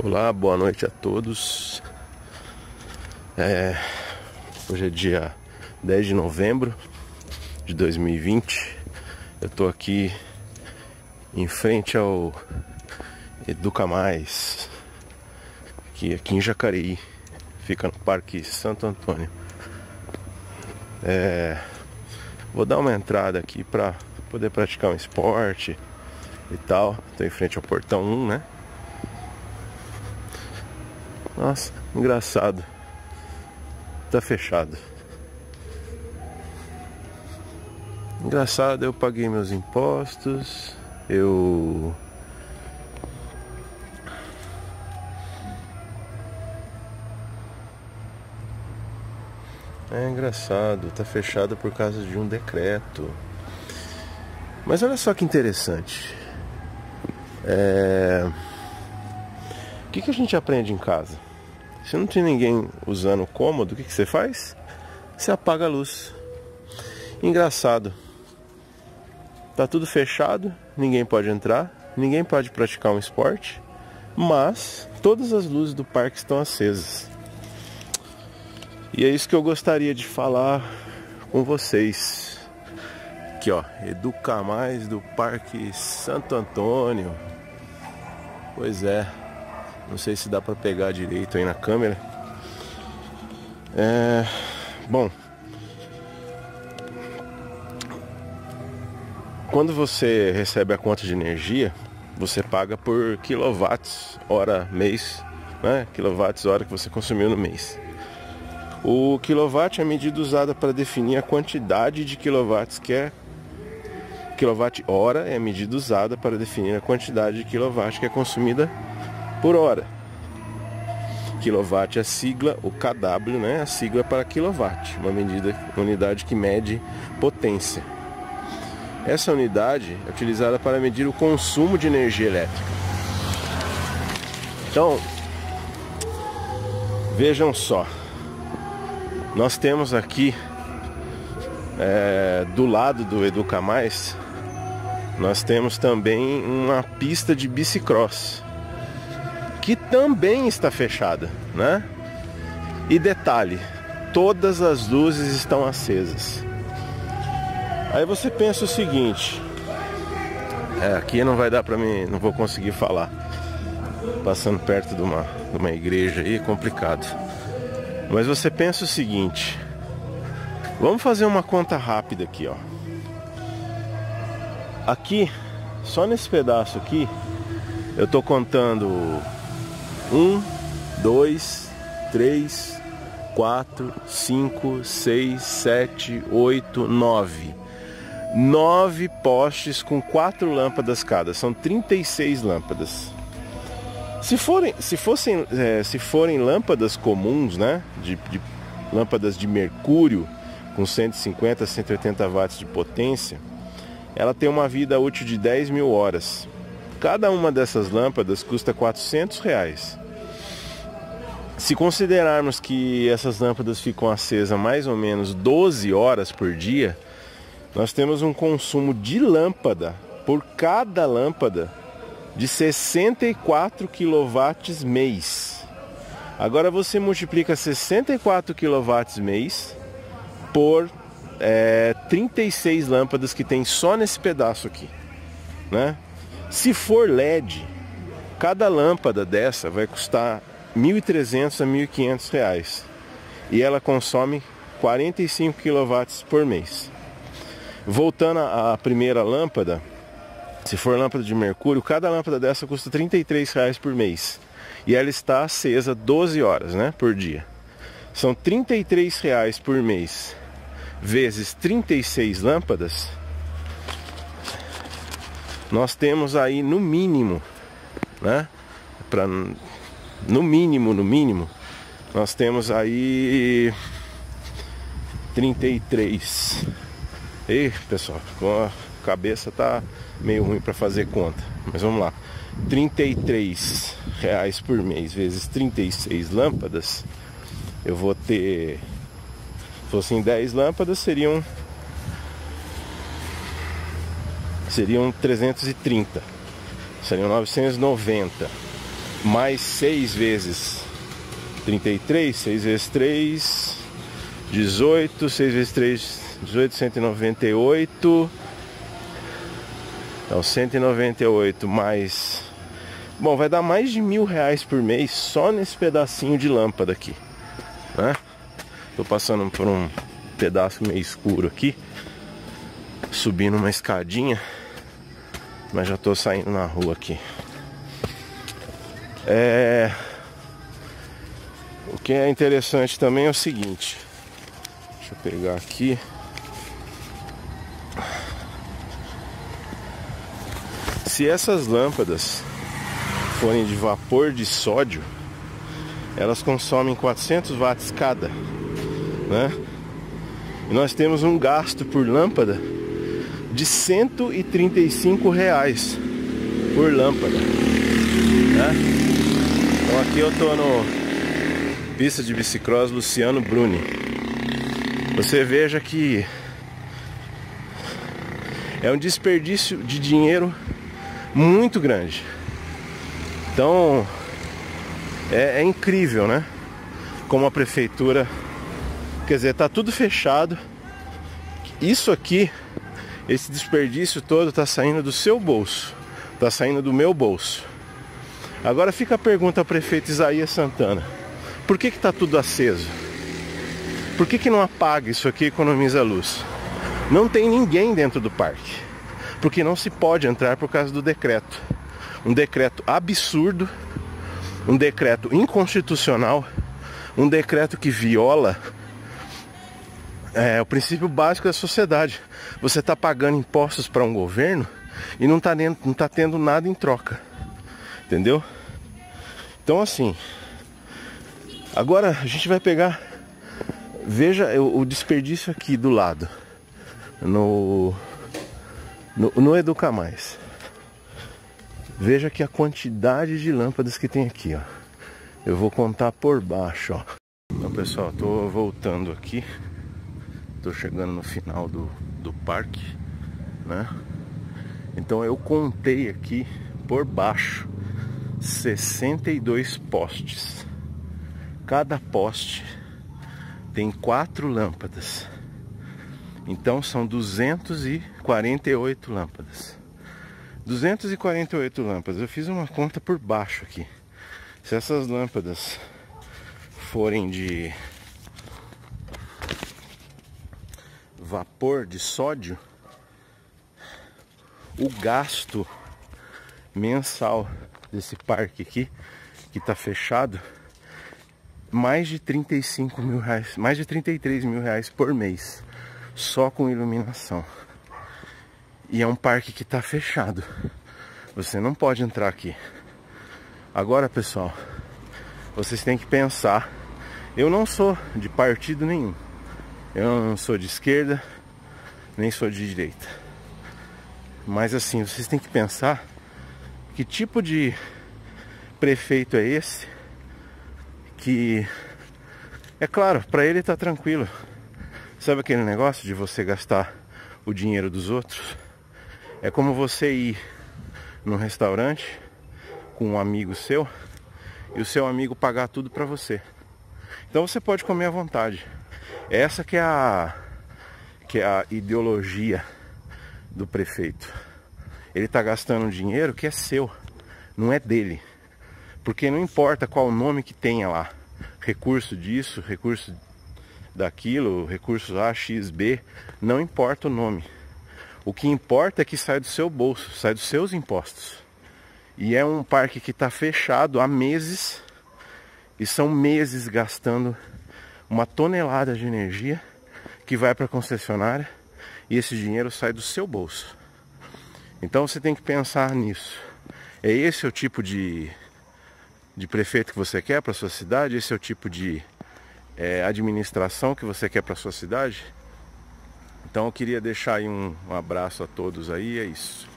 Olá, boa noite a todos. Hoje é dia 10 de novembro de 2020. Eu tô aqui em frente ao Educa Mais, que aqui em Jacareí, fica no Parque Santo Antônio. Vou dar uma entrada aqui para poder praticar um esporte e tal. Tô em frente ao portão 1, né? Nossa, engraçado. Tá fechado. Engraçado, eu paguei meus impostos. É engraçado, tá fechado por causa de um decreto. Mas olha só que interessante. O que a gente aprende em casa? Se não tem ninguém usando o cômodo, o que você faz? Você apaga a luz. Engraçado. Tá tudo fechado, ninguém pode entrar, ninguém pode praticar um esporte, mas todas as luzes do parque estão acesas. E é isso que eu gostaria de falar com vocês. Aqui ó, Educa Mais do Parque Santo Antônio. Pois é. Não sei se dá pra pegar direito aí na câmera. Bom, quando você recebe a conta de energia, você paga por quilowatts hora mês, né? Quilowatts hora que você consumiu no mês. O quilowatt é a medida usada para definir a quantidade de quilowatts que é. Quilowatt hora é a medida usada para definir a quantidade de quilowatt que é consumida por hora. Quilowatt é a sigla, o kW, né? A sigla para quilowatt, uma unidade que mede potência. Essa unidade é utilizada para medir o consumo de energia elétrica. Então, vejam só, nós temos aqui do lado do Educa Mais, nós temos também uma pista de bicicross, que também está fechada, né? E detalhe, todas as luzes estão acesas. Aí você pensa o seguinte, aqui não vai dar pra mim, não vou conseguir falar. Passando perto de uma igreja aí é complicado. Mas você pensa o seguinte, vamos fazer uma conta rápida aqui, ó. Aqui, só nesse pedaço aqui, eu tô contando 1, 2, 3, 4, 5, 6, 7, 8, 9. 9 postes com 4 lâmpadas cada. São 36 lâmpadas. Se forem lâmpadas comuns, né? De lâmpadas de mercúrio com 150 a 180 watts de potência, ela tem uma vida útil de 10 mil horas. Cada uma dessas lâmpadas custa R$400. Se considerarmos que essas lâmpadas ficam acesas mais ou menos 12 horas por dia, nós temos um consumo de lâmpada por cada lâmpada de 64 kW mês. Agora você multiplica 64 kW mês por 36 lâmpadas que tem só nesse pedaço aqui, né? Se for LED, cada lâmpada dessa vai custar R$1.300 a R$1.500 e ela consome 45 kW por mês. Voltando à primeira lâmpada, se for lâmpada de mercúrio, cada lâmpada dessa custa R$33 por mês e ela está acesa 12 horas, né, por dia. São R$33 por mês vezes 36 lâmpadas. Nós temos aí no mínimo, né? No mínimo, nós temos aí 33. Ei, pessoal, a cabeça tá meio ruim para fazer conta, mas vamos lá. R$33 por mês vezes 36 lâmpadas, eu vou ter, se fossem 10 lâmpadas, seriam 330, seriam 990. mais 6 vezes 33, 6 vezes 3, 18, 6 vezes 3, 18, 198. Então 198 mais... Bom, vai dar mais de R$1.000 por mês só nesse pedacinho de lâmpada aqui, né? Tô passando por um pedaço meio escuro aqui, subindo uma escadinha, mas já tô saindo na rua aqui. O que é interessante também é o seguinte, deixa eu pegar aqui. Se essas lâmpadas forem de vapor de sódio, elas consomem 400 watts cada, né? E nós temos um gasto por lâmpada de R$135 por lâmpada, né? Então aqui eu tô no pista de bicicross Luciano Bruni. Você veja que é um desperdício de dinheiro muito grande. Então é incrível, né? Como a prefeitura, quer dizer, tá tudo fechado. Isso aqui, esse desperdício todo tá saindo do seu bolso, tá saindo do meu bolso. Agora fica a pergunta ao prefeito Isaías Santana: por que tá tudo aceso? Por que não apaga isso aqui e economiza luz? Não tem ninguém dentro do parque, porque não se pode entrar por causa do decreto. Um decreto absurdo, um decreto inconstitucional, um decreto que viola o princípio básico da sociedade. Você está pagando impostos para um governo e não tá tendo nada em troca, entendeu? Então assim, agora a gente vai pegar, veja o desperdício aqui do lado, no Educa Mais. Veja aqui a quantidade de lâmpadas que tem aqui, ó. Eu vou contar por baixo, ó. Então, pessoal, tô voltando aqui. Tô chegando no final do parque, né? Então eu contei aqui por baixo 62 postes. Cada poste tem 4 lâmpadas. Então são 248 lâmpadas. 248 lâmpadas. Eu fiz uma conta por baixo aqui. Se essas lâmpadas forem de vapor de sódio, o gasto mensal desse parque aqui, que está fechado, mais de R$35.000, mais de R$33.000 por mês, só com iluminação. E é um parque que está fechado. Você não pode entrar aqui. Agora, pessoal, vocês têm que pensar. Eu não sou de partido nenhum. Eu não sou de esquerda, nem sou de direita. Mas assim, vocês têm que pensar que tipo de prefeito é esse que, é claro, para ele tá tranquilo. Sabe aquele negócio de você gastar o dinheiro dos outros? É como você ir num restaurante com um amigo seu e o seu amigo pagar tudo pra você. Então você pode comer à vontade. Essa que é a ideologia do prefeito. Ele tá gastando dinheiro que é seu, não é dele. Porque não importa qual nome que tenha lá. Recurso disso, recurso daquilo, recurso A, X, B. Não importa o nome. O que importa é que sai do seu bolso, sai dos seus impostos. E é um parque que está fechado há meses. E são meses gastando uma tonelada de energia que vai para a concessionária. E esse dinheiro sai do seu bolso. Então você tem que pensar nisso. É esse o tipo de prefeito que você quer para sua cidade? Esse é o tipo de administração que você quer para sua cidade? Então eu queria deixar aí um abraço a todos aí, é isso.